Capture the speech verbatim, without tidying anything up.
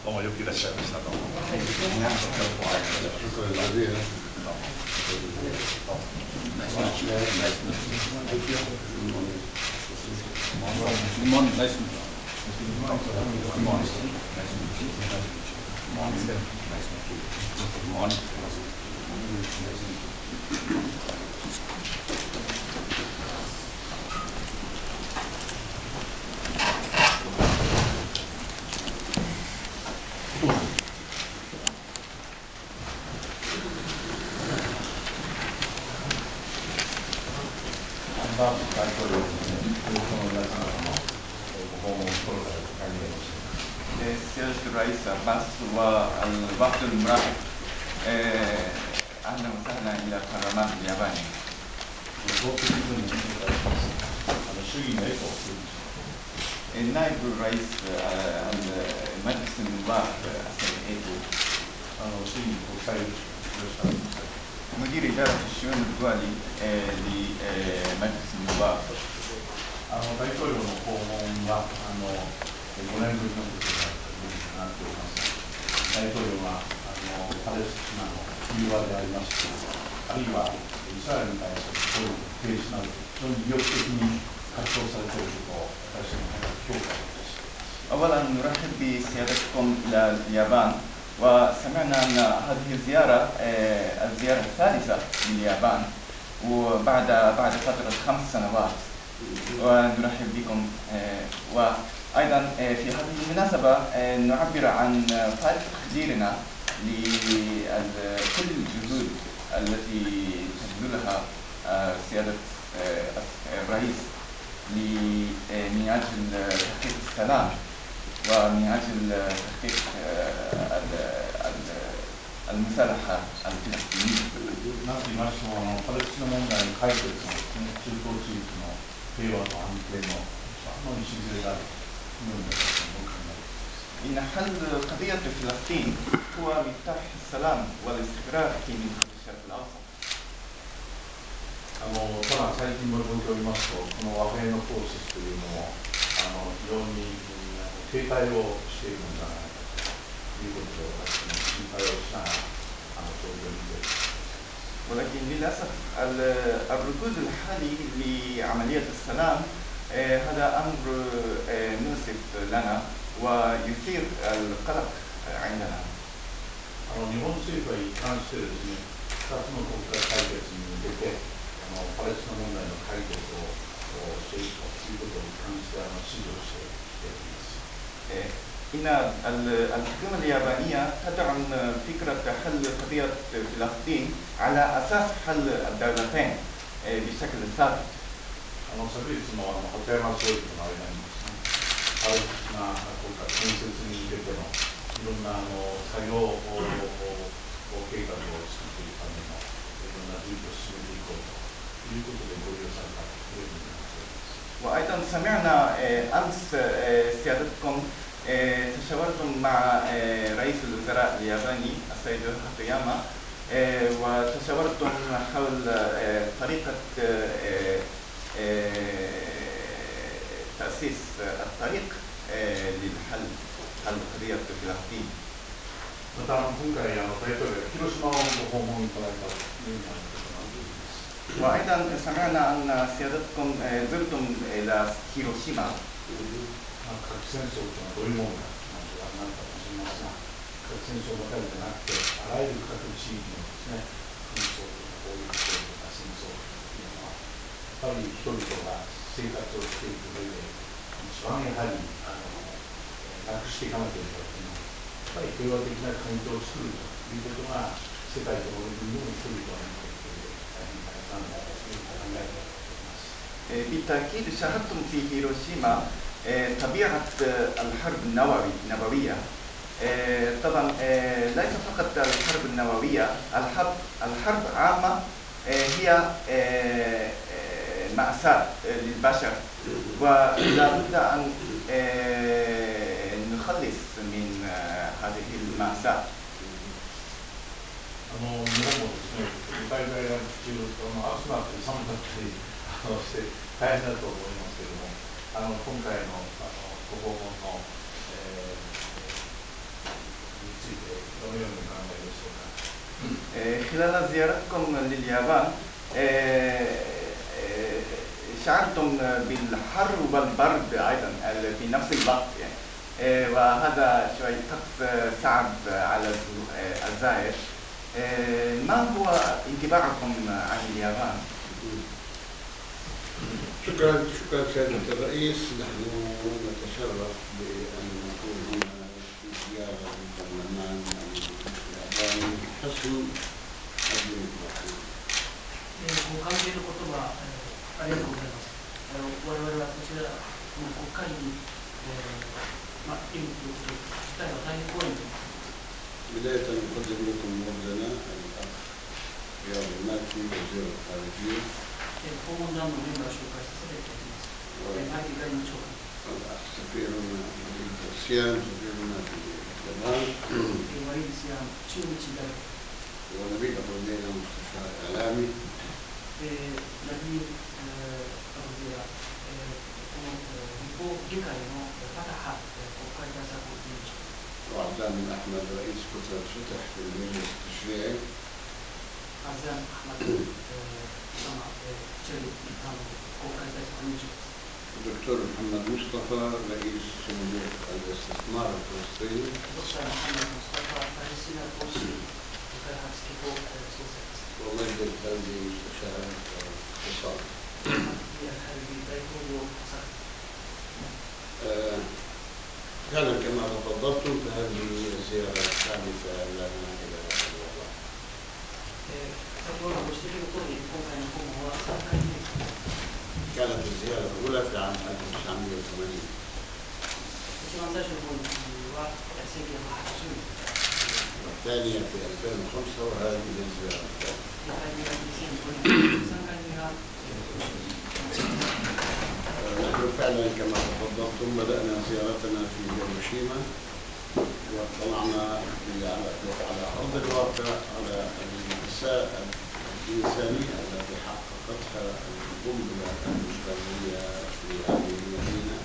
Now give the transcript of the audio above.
どうもよくいらっしゃいました。どうも。大統領の皆様のご訪問を心から歓迎します。 سيادة الرئيس عباس والوفد المرافق أهلا وسهلا إلى البرلمان الياباني. ご報告にお願いします。あの衆議院のエコー النائب الرئيس المجلس النواب السيد إيكو あの衆議院国会よろしくお願いします。 مدير إدارة الشؤون الدولي لمجلس النواب. あの大統領の訪問はあのごねんぶりのことになっております。大統領があのパレスチナの融和でありますと、あるいはイスラエルに対する攻撃停止など非常に意欲的に活動されていることを私も評価いたします。 أولا نرحب بسيادتكم إلى اليابان وسمعنا أن هذه الزيارة الزيارة الثالثة لليابان وبعد بعد فترة خمس سنوات ونرحب بكم وأيضا في هذه المناسبة نعبر عن فائق تقديرنا لكل الجهود التي تبذلها سيادة الرئيس من أجل تحقيق السلام ومن أجل تحقيق المصالحة الفلسطينية. なんと言いましても、パレスチナ問題の解決の中東地域の平和と安定のあの礎があるというようなことを考えています。 إن حل قضية فلسطين هو مفتاح السلام والاستقرار في منطقة الشرق الأوسط. あのただ最近の状況を見ますと、この和平のプロセスというのもあの非常に停滞をしているのではないかということで、私も心配をしながらあの状況を見ています。 ولكن للأسف الركود الحالي لعملية السلام هذا أمر مؤسف لنا ويثير القلق عندنا. あの日本政府は一貫してですね、ふたつの国家解決に向けてあのパレスチナ問題の解決をしていくということを一貫してあの指示をしてきております。 إن الحكومة اليابانية تدعم فكرة حل قضية فلسطين على أساس حل الدولتين بشكل ثابت. あの昨日の鳩山総理との間にですね、パレスチナ国家建設に向けてのいろんなあの作業計画を作っていくためのいろんな準備を進めていこうということで合意をされたというふうになっております。 وأيضا سمعنا أمس سيادتكم تشاورتم مع رئيس الوزراء الياباني السيد هاتوياما وتشاورتم حول طريقة تأسيس الطريق للحل حل قضية فلسطين. また今回あの大統領が広島をご訪問いただいたというようなことがあります。 وأيضا سمعنا أن سيادتكم زرتم إلى هيروشيما. 核戦争というのはどういうものかというのは何かもしれませんが、核戦争ばかりじゃなくて、あらゆる各地域のですね、紛争とか攻撃とか戦争というのは、やっぱり人々が生活をしていく上で、一番やはりあのなくしていかなければいけない、やっぱり平和的な環境を作るということが、世界との国の人々にとって大変大切なんだというふうに考えております。 بالتأكيد شاهدتم في هيروشيما طبيعة الحرب النووي النووية. طبعا ليس فقط الحرب النووية، الحرب الحرب عامة هي مأساة للبشر ولا بد أن نخلص من هذه المأساة. あの日本もですね、海外が中あの暑くなったり寒くなったりあのして大変だと思いますけれども、あの今回のあのご訪問の、えー、 خلال زيارتكم لليابان شعرتم بالحر والبرد أيضا في نفس الوقت يعني، وهذا شوي طقس صعب على الزائر. ما هو انطباعكم عن اليابان؟ شكرا شكرا سيادة الرئيس. نحن نتشرف بأن نكون هنا في زيارة للبرلمان الياباني حسن الديمقراطية. ご関係のことはありがとうございます。あの我々はこちらの国会に、えーまあ、いるということ自体は大変光栄に思います。 بداية نقدم لكم مولانا الأخ رياض المالكي وزير الخارجية. 訪問団のメンバーを紹介させていただきます。内閣外務長官。 والأخ سفيرنا وليد السيان سفيرنا في اليابان. ワリースヤン駐日大使。 ونبيل أبو ليلى مستشار إعلامي. ナビール・アブディア、この日本議会のファタハ国会対策委員長。 وعزام أحمد رئيس كتلة فتح في المجلس التشريعي. アザン・アハマド様、チェリー国会対策委員長。 الدكتور محمد مصطفى رئيس صندوق الاستثمار الفلسطيني. ドクター・ムハンマド・ムスタファ、パレスチナ投資開発機構総裁です。 ومجد الفوزي مستشار اقتصاد. いや、カルビ大統領補佐。 فعلا كما تفضلتم فهذه الزيارة الثالثة لنا إلى اليابان. 先ほどご指摘の通り、今回の訪問はさんかいめ。 كانت الزيارة الأولى في عام ألف وتسعمائة وثمانين. 一番最初の訪問はせんきゅうひゃくはちじゅうねん。 والثانية في ألفين وخمسة وهذه الزيارة الثالثة. にかいめがにせんごねん、さんかいめが نحن فعلا كما تفضلتم بدأنا زيارتنا في هيروشيما واطلعنا على أرض الواقع على المأساة الإنسانية التي حققتها القنبلة النووية في هذه المدينة